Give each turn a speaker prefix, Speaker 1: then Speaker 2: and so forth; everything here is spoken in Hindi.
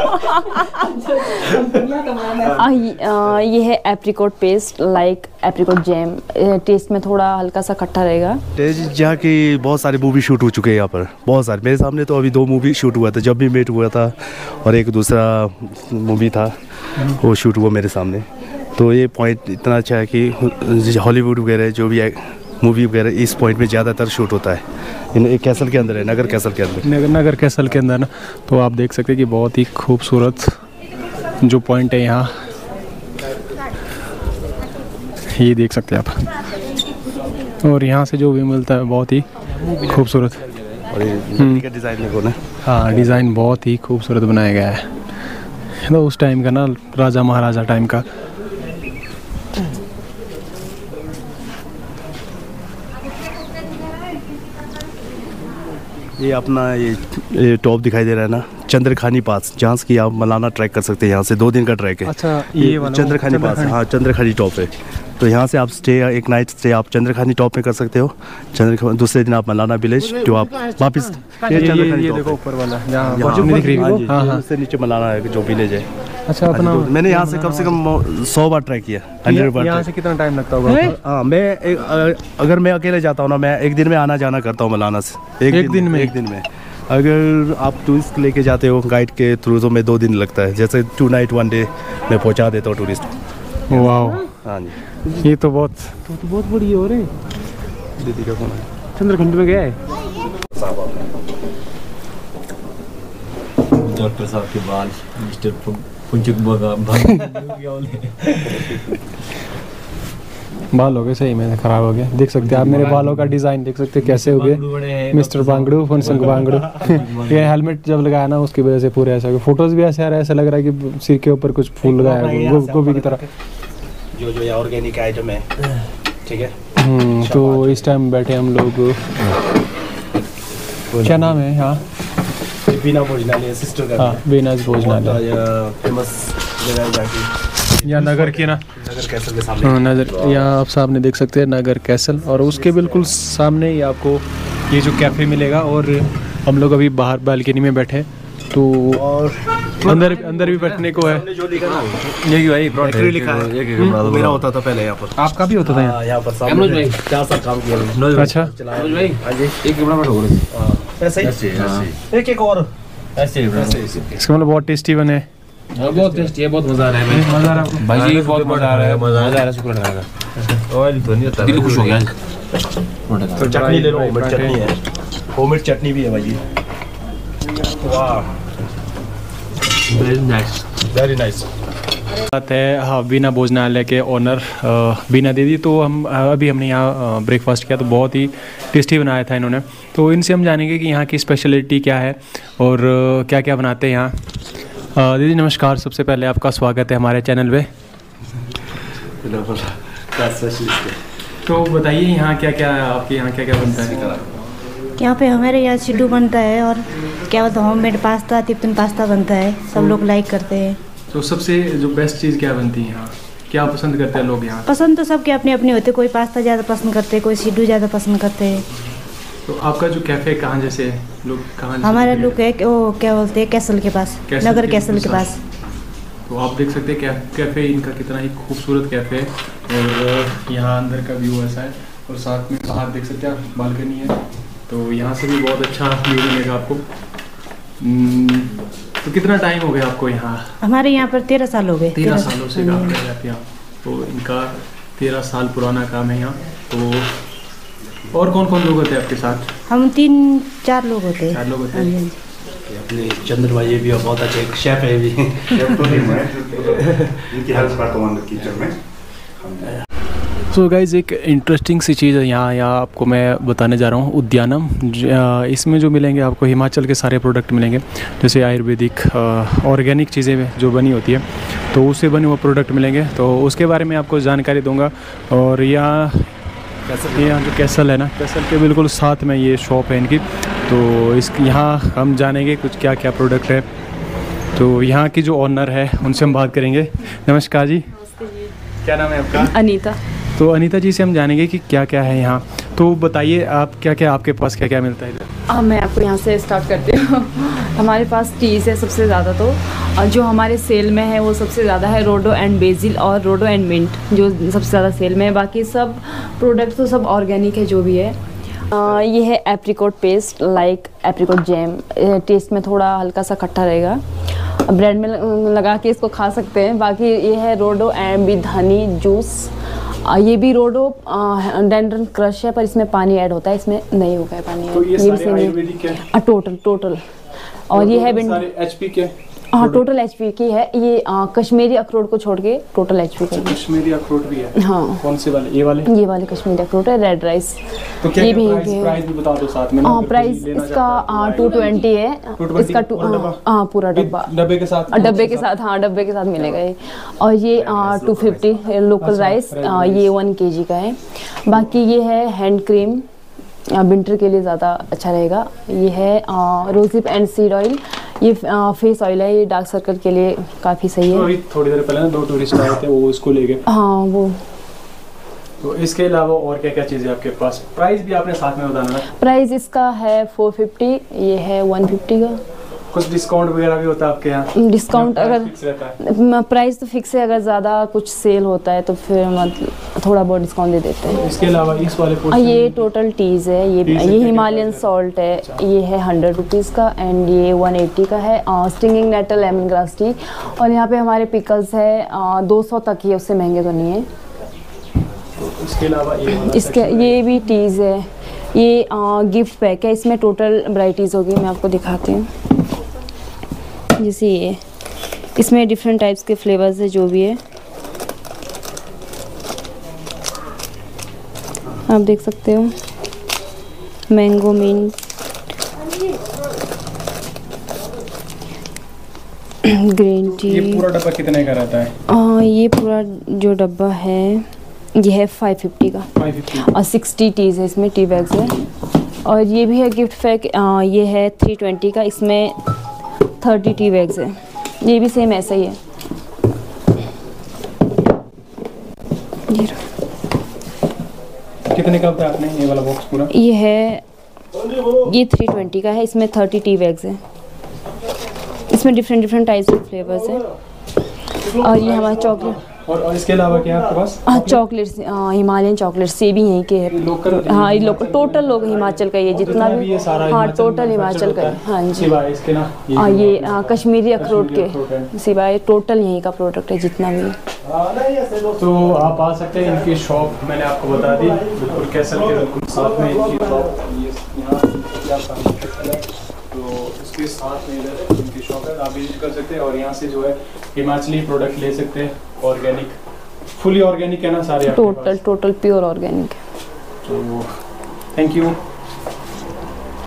Speaker 1: ये है apricot paste, like apricot jam. Taste में थोड़ा हल्का सा खट्टा रहेगा।
Speaker 2: जहाँ की बहुत सारे मूवी शूट हो चुके हैं यहाँ पर, बहुत सारे। मेरे सामने तो अभी 2 मूवी शूट हुआ था, जब भी मेट हुआ था, और एक दूसरा मूवी था वो शूट हुआ मेरे सामने। तो ये पॉइंट इतना अच्छा है कि हॉलीवुड वगैरह जो भी मूवी वगैरह इस पॉइंट में ज़्यादातर शूट होता है। एक कैसल के अंदर है, नगर कैसल के अंदर,
Speaker 3: नगर कैसल के अंदर ना। तो आप देख सकते हैं कि बहुत ही खूबसूरत जो पॉइंट है यहाँ, ये देख सकते हैं आप। और यहाँ से जो भी मिलता है बहुत ही खूबसूरत।
Speaker 2: और ये का डिज़ाइन देखो ना।
Speaker 3: हाँ, डिज़ाइन बहुत ही खूबसूरत बनाया गया है। तो उस टाइम का ना, राजा महाराजा टाइम का।
Speaker 2: ये अपना ये टॉप दिखाई दे रहा है ना, चंद्रखानी पास, जहाँ की आप मलाना ट्रैक कर सकते हैं। यहाँ से 2 दिन का ट्रैक है।
Speaker 3: अच्छा, ये वाला
Speaker 2: चंद्रखानी पास, हाँ चंद्रखानी टॉप है। तो यहाँ से आप स्टे, एक नाइट स्टे आप चंद्रखानी टॉप में कर सकते हो। दूसरे दिन आप मलाना विलेज, जो आप वापस
Speaker 3: ये देखो ऊपर वाला जहाँ दिख रही है, हाँ,
Speaker 2: उससे नीचे मलाना है जो विलेज है।
Speaker 3: अच्छा, अपना
Speaker 2: मैंने यहाँ से कम 100 बार ट्रैक किया, 100 बार।
Speaker 3: यहाँ से कितना टाइम लगता होगा?
Speaker 2: हाँ, अगर मैं अकेले जाता हूँ ना, मैं एक दिन में आना जाना करता हूँ मलाना से। एक दिन में। अगर आप टूरिस्ट लेके जाते हो गाइड के थ्रू तो मैं 2 दिन लगता है। जैसे 2 नाइट 1 डे मैं पहुँचा देता हूँ टूरिस्ट।
Speaker 3: वाह,
Speaker 2: हाँ जी,
Speaker 3: ये तो बहुत बड़ी हो रही।
Speaker 2: दीदी का फोन है।
Speaker 3: चंद्रखंड में गया है
Speaker 4: डॉक्टर साहब के बाल, मिस्टर पुंचक
Speaker 3: बाल हो गए सही में खराब हो गए। देख सकते हैं आप मेरे बालों का डिजाइन देख सकते हैं कैसे हो गए। मिस्टर बांगड़ू, फुनसंग बांगड़ू। ये हेलमेट जब लगाया ना उसकी वजह से पूरे ऐसा, फोटोज भी ऐसे आ रहा है, ऐसा लग रहा है कि सिर के ऊपर कुछ फूल लगाया है गोभी की तरह।
Speaker 2: जो ये ऑर्गेनिक आइटम है, ठीक है।
Speaker 3: तो इस टाइम बैठे हम लोग, क्या नाम है यहाँ?
Speaker 2: बीना भोजनालय, सिस्टर का।
Speaker 3: हाँ, बीनाज भोजनालय,
Speaker 2: फेमस जगह जाके
Speaker 3: या नगर की ना,
Speaker 2: नगर कैसल के सामने।
Speaker 3: हाँ, नगर, यहाँ आप सामने देख सकते हैं नगर कैसल। और उसके बिल्कुल सामने ही आपको ये जो कैफ़े मिलेगा। और हम लोग अभी बाहर बालकनी में बैठे, तो और अंदर भी बैठने को है।
Speaker 2: जो लिखा ना,
Speaker 4: ये भाई
Speaker 2: एक्चुअली लिखा है, मेरा होता था पहले यहाँ पर।
Speaker 3: आपका भी होता था
Speaker 2: यहाँ पर सामने 4 साल काम किया मैंने।
Speaker 3: अच्छा,
Speaker 2: एक और
Speaker 4: ऐसे
Speaker 3: इसका मतलब बहुत टेस्टी बने।
Speaker 4: बहुत टेस्टी है, बहुत मजा आ रहा है।
Speaker 3: मजा आ रहा है
Speaker 4: भाई जी, बहुत मजा आ रहा है, मजा आ रहा है। शुक्र अदा ऑयल तो नहीं होता, दिल खुश हो गया।
Speaker 2: तो चटनी ले लो, होममेड चटनी है, होममेड चटनी भी है भाई जी। वाह,
Speaker 4: वेरी नाइस, वेरी नाइस।
Speaker 3: बात है। हाँ, बीना भोजनालय के ओनर बीना दीदी। तो हमने यहाँ ब्रेकफास्ट किया, तो बहुत ही टेस्टी बनाया था इन्होंने। तो इनसे हम जानेंगे कि यहाँ की स्पेशलिटी क्या है और क्या क्या बनाते हैं यहाँ। दीदी नमस्कार, सबसे पहले आपका स्वागत है हमारे चैनल पे। तो बताइए यहाँ क्या क्या है, आपके यहाँ क्या क्या बनता है?
Speaker 5: यहाँ पे हमारे यहाँ सिड्डू बनता है, और क्या होता है होममेड पास्ता, तिप्तन पास्ता बनता है, सब लोग लाइक करते हैं।
Speaker 3: तो सबसे जो बेस्ट चीज़ क्या बनती है यहाँ, क्या पसंद करते हैं लोग यहाँ?
Speaker 5: पसंद तो सबके अपने अपने होते, कोई पास्ता ज़्यादा पसंद करते हैं, कोई सिड्डू ज़्यादा पसंद करते हैं।
Speaker 3: तो आपका जो कैफ़े कहाँ जैसे लोग कहाँ?
Speaker 5: हमारा लोग है वो क्या बोलते हैं, कैसल के पास, नगर कैसल के पास।
Speaker 3: तो आप देख सकते हैं कैफ़े इनका कितना ही खूबसूरत कैफ़े है। और यहाँ अंदर का व्यू ऐसा है, और साथ में बाहर देख सकते हैं आप बालकनी है, तो यहाँ से भी बहुत अच्छा व्यू मिलेगा आपको। तो कितना टाइम हो गया आपको यहाँ?
Speaker 5: हमारे यहाँ पर 13 साल हो गए।
Speaker 3: 13 सालों से काम कर जाते हैं आप। तो इनका 13 साल पुराना काम है यहाँ। तो और कौन कौन लोग होते हैं आपके साथ?
Speaker 5: हम 3-4 लोग होते हैं।
Speaker 3: 4 लोग होते हैं।
Speaker 2: अपने चंद्र भाई भी बहुत अच्छे शेफ है भी। इनकी हेल्प करता हूँ किचन में।
Speaker 3: सो गाइज़, एक इंटरेस्टिंग सी चीज़ है यहाँ आपको मैं बताने जा रहा हूँ, उद्यानम। इसमें जो मिलेंगे आपको हिमाचल के सारे प्रोडक्ट मिलेंगे, जैसे आयुर्वेदिक ऑर्गेनिक चीज़ें जो बनी होती है, तो उससे बने हुए प्रोडक्ट मिलेंगे। तो उसके बारे में आपको जानकारी दूंगा। और यहाँ जो कैसल है ना, कैसल के बिल्कुल साथ में ये शॉप है इनकी। तो यहाँ हम जानेंगे कुछ क्या क्या प्रोडक्ट है। तो यहाँ की जो ऑनर है उनसे हम बात करेंगे। नमस्कार जी, क्या नाम है आपका?
Speaker 1: अनीता।
Speaker 3: तो अनीता जी से हम जानेंगे कि क्या क्या है यहाँ। तो बताइए आप क्या क्या, आपके पास क्या क्या मिलता है इधर?
Speaker 1: मैं आपको यहाँ से स्टार्ट करती हूँ। हमारे पास टीज़ है सबसे ज़्यादा, तो और जो हमारे सेल में है वो सबसे ज़्यादा है रोडो एंड बेसिल और रोडो एंड मिंट, जो सबसे ज़्यादा सेल में है। बाकी सब प्रोडक्ट तो सब ऑर्गेनिक है जो भी है। ये है apricot paste like apricot jam, taste में थोड़ा हल्का सा खट्टा रहेगा, ब्रेड में लगा के इसको खा सकते हैं। बाकी ये है रोडो एंड विद हनी जूस, ये भी रोडो डेंड्रन क्रश है पर इसमें पानी ऐड होता है, इसमें नहीं होगा है पानी।
Speaker 3: तो ये सारे आयुर्वेदिक है
Speaker 1: टोटल और ये है
Speaker 3: सारे एचपी के।
Speaker 1: हाँ टोटल एचपी की है ये, कश्मीरी अखरोट को छोड़ के टोटल एचपी का।
Speaker 3: कश्मीरी अखरोट भी है?
Speaker 1: हाँ।
Speaker 3: कौन से वाले? ये वाले
Speaker 1: कश्मीरी अखरोट है, रेड राइस।
Speaker 3: तो क्या
Speaker 1: ये भी
Speaker 3: प्राइस भी बता दो साथ में।
Speaker 1: प्राइस इसका 220 है, इसका पूरा
Speaker 3: डब्बे के साथ।
Speaker 1: हाँ डब्बे के साथ मिलेगा ये। और ये 250 लोकल राइस, ये 1 kg का है। बाकी ये है हैंड क्रीम, विंटर के लिए ज़्यादा अच्छा रहेगा। ये है रोज़िप एंड सीड ऑयल, ये फेस ऑयल है, ये डार्क सर्कल के लिए काफ़ी सही है।
Speaker 3: थोड़ी देर पहले ना 2 टूरिस्ट आए थे, वो इसको ले गए।
Speaker 1: हाँ वो।
Speaker 3: तो इसके अलावा और क्या क्या चीज़ें आपके पास? प्राइस भी आपने साथ में बताना।
Speaker 1: प्राइस इसका है 450, ये है 150 का।
Speaker 3: कुछ डिस्काउंट वगैरह भी होता है आपके यहाँ?
Speaker 1: डिस्काउंट अगर प्राइस तो फिक्स है, अगर ज़्यादा कुछ सेल होता है तो फिर मतलब थोड़ा बहुत डिस्काउंट दे देते हैं।
Speaker 3: इसके अलावा इस वाले
Speaker 1: ये टोटल टीज़ है, ये हिमालयन सॉल्ट है, ये है 100 रुपीज़ का एंड ये 180 का है। Stinging nettle lemon grass tea, और यहाँ पे हमारे पिकल्स है 200 तक ही है, उससे महंगे तो नहीं है।
Speaker 3: इसके अलावा
Speaker 1: ये भी टीज़ है, ये गिफ्ट पैक है, इसमें टोटल वैराइटीज़ होगी, मैं आपको दिखाती हूँ। जैसे ये इसमें डिफरेंट टाइप्स के फ्लेवर्स है जो भी है, आप देख सकते हो। Mango mint, green tea.
Speaker 3: ये पूरा डब्बा कितने का रहता है?
Speaker 1: ये पूरा जो डब्बा है ये है 550 का
Speaker 3: 550।
Speaker 1: और 60 टीज़ है इसमें, टी बैग्स है। और ये भी है गिफ्ट पैक, ये है 320 का, इसमें 30 टी बैग्स है, ये भी सेम ऐसा ही है।
Speaker 3: कितने का होता है आपने ये वाला बॉक्स पूरा?
Speaker 1: ये 320 का है, इसमें 30 टी बैग्स है, इसमें डिफरेंट टाइप्स के फ्लेवर्स हैं। और ये हमारा चॉकलेट,
Speaker 3: और इसके अलावा क्या है आपके पास?
Speaker 1: चॉकलेट्स, हिमालयन चॉकलेट्स, ये भी यहीं के है। हाँ ये लोकल, टोटल लोग हिमाचल का, ये जितना भी, हाँ टोटल हिमाचल का है। हाँ जी।
Speaker 3: सिवाय इसके ना
Speaker 1: ये कश्मीरी अखरोट के सिवाय टोटल यहीं का प्रोडक्ट है जितना भी।
Speaker 3: तो आप आ सकते हैं, इनकी शॉप मैंने आपको बता दी, बिल्कुल कैसल के बिल्कुल साथ में इनकी शॉप, तो इसके साथ में इधर इनकी शॉप है, आप विजिट कर सकते हैं और यहाँ से जो है हिमाचली प्रोडक्ट ले सकते हैं। ऑर्गेनिक, फुली ऑर्गेनिक है ना सारे?
Speaker 1: टोटल प्योर ऑर्गेनिक है।
Speaker 3: तो थैंक यू।